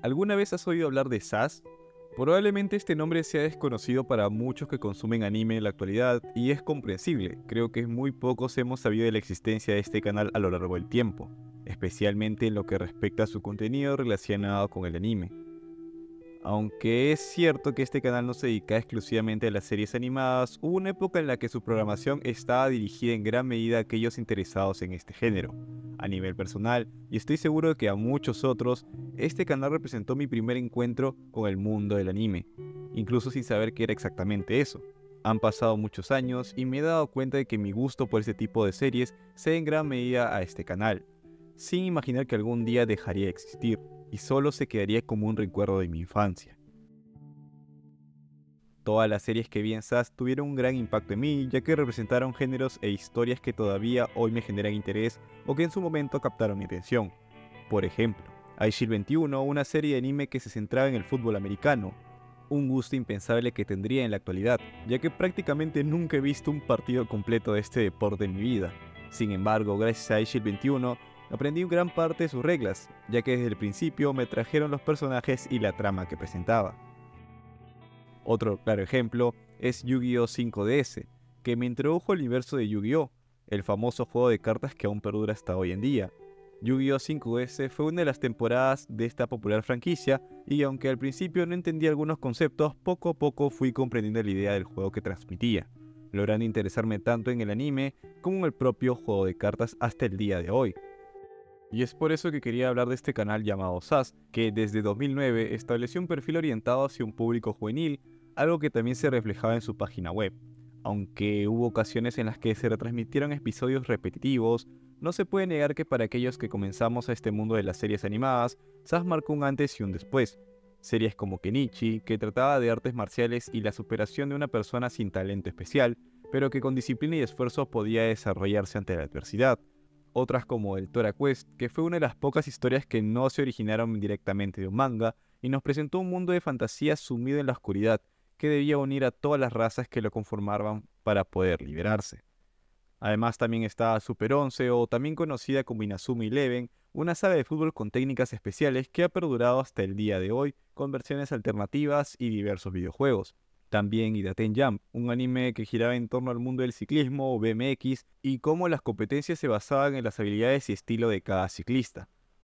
¿Alguna vez has oído hablar de SAS? Probablemente este nombre sea desconocido para muchos que consumen anime en la actualidad y es comprensible. Creo que muy pocos hemos sabido de la existencia de este canal a lo largo del tiempo, especialmente en lo que respecta a su contenido relacionado con el anime. Aunque es cierto que este canal no se dedica exclusivamente a las series animadas, hubo una época en la que su programación estaba dirigida en gran medida a aquellos interesados en este género. A nivel personal, y estoy seguro de que a muchos otros, este canal representó mi primer encuentro con el mundo del anime, incluso sin saber qué era exactamente eso. Han pasado muchos años y me he dado cuenta de que mi gusto por este tipo de series se debe en gran medida a este canal, sin imaginar que algún día dejaría de existir y solo se quedaría como un recuerdo de mi infancia. Todas las series que vi en SAS tuvieron un gran impacto en mí, ya que representaron géneros e historias que todavía hoy me generan interés o que en su momento captaron mi atención. Por ejemplo, iShield 21, una serie de anime que se centraba en el fútbol americano, un gusto impensable que tendría en la actualidad, ya que prácticamente nunca he visto un partido completo de este deporte en mi vida. Sin embargo, gracias a iShield 21, aprendí gran parte de sus reglas, ya que desde el principio me trajeron los personajes y la trama que presentaba. Otro claro ejemplo es Yu-Gi-Oh! 5DS, que me introdujo al universo de Yu-Gi-Oh!, el famoso juego de cartas que aún perdura hasta hoy en día. Yu-Gi-Oh! 5DS fue una de las temporadas de esta popular franquicia y aunque al principio no entendía algunos conceptos, poco a poco fui comprendiendo la idea del juego que transmitía, logrando interesarme tanto en el anime como en el propio juego de cartas hasta el día de hoy. Y es por eso que quería hablar de este canal llamado SAS, que desde 2009 estableció un perfil orientado hacia un público juvenil, algo que también se reflejaba en su página web. Aunque hubo ocasiones en las que se retransmitieron episodios repetitivos, no se puede negar que para aquellos que comenzamos a este mundo de las series animadas, SAS marcó un antes y un después. Series como Kenichi, que trataba de artes marciales y la superación de una persona sin talento especial, pero que con disciplina y esfuerzo podía desarrollarse ante la adversidad. Otras como el Tora Quest, que fue una de las pocas historias que no se originaron directamente de un manga, y nos presentó un mundo de fantasía sumido en la oscuridad, que debía unir a todas las razas que lo conformaban para poder liberarse. Además también está Super 11 o también conocida como Inazuma Eleven, una saga de fútbol con técnicas especiales que ha perdurado hasta el día de hoy con versiones alternativas y diversos videojuegos. También Idaten Jump, un anime que giraba en torno al mundo del ciclismo o BMX y cómo las competencias se basaban en las habilidades y estilo de cada ciclista.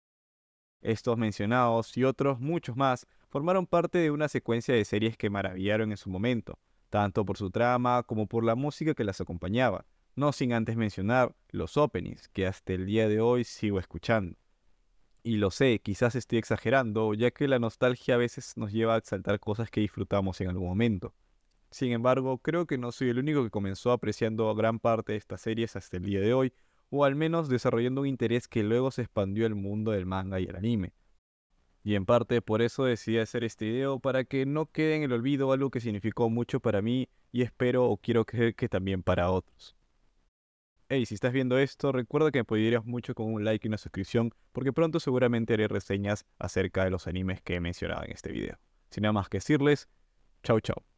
Estos mencionados y otros muchos más formaron parte de una secuencia de series que maravillaron en su momento, tanto por su trama como por la música que las acompañaba, no sin antes mencionar los openings que hasta el día de hoy sigo escuchando. Y lo sé, quizás estoy exagerando, ya que la nostalgia a veces nos lleva a exaltar cosas que disfrutamos en algún momento. Sin embargo, creo que no soy el único que comenzó apreciando gran parte de estas series hasta el día de hoy, o al menos desarrollando un interés que luego se expandió al mundo del manga y el anime. Y en parte por eso decidí hacer este video para que no quede en el olvido algo que significó mucho para mí y espero o quiero creer que también para otros. Hey, si estás viendo esto, recuerda que me apoyarías mucho con un like y una suscripción, porque pronto seguramente haré reseñas acerca de los animes que he mencionado en este video. Sin nada más que decirles, chau chau.